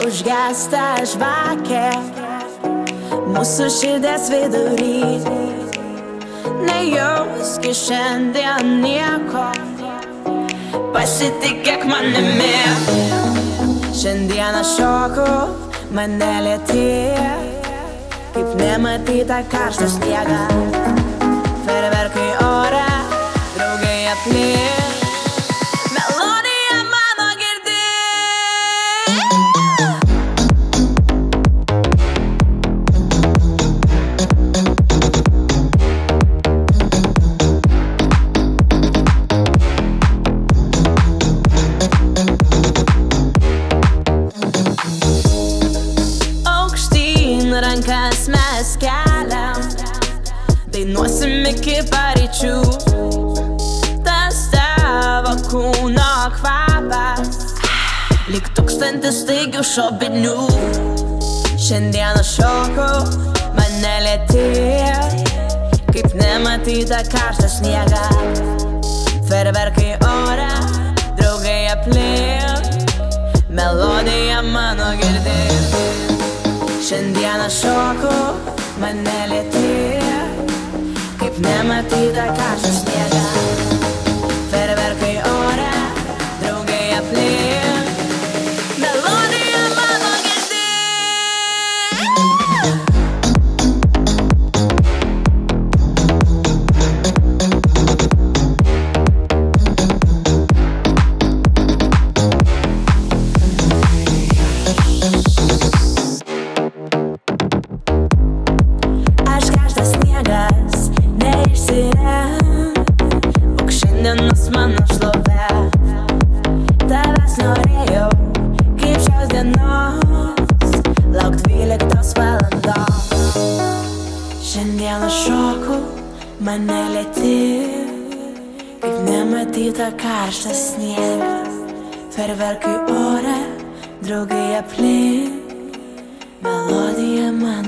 užgesta žvakė mūsų širdies vidury. Nejauski šiandien nieko, pasitikėk manimi. Šiandieną šoku, mane lieti, kaip nematyta karštą sniegą. Fejerverkai ore, draugai aplink. Rankas mes keliam, dainuosim iki paryčių. Tas tavo kūno kvapas, lyg 1000 staigių šovinių. Šiandieną šoku, mane lieti, kaip nematyta karštą sniegą. Fejerverkai ore, draugai aplink, melodija mano girdi. Šiandieną šoku, mane lieti, kaip nematyta karštą sniegą. Fejerverkai ore, draugai aplink, melodija mano girdi. Šiandienos mano šlovė, tavęs norėjau, kaip šios dienos, lauk 12 valandos. Šiandieną šoku, mane lieti, kaip nematyta karštas sniegas. Fejerverkai ore, draugai aplink, melodija man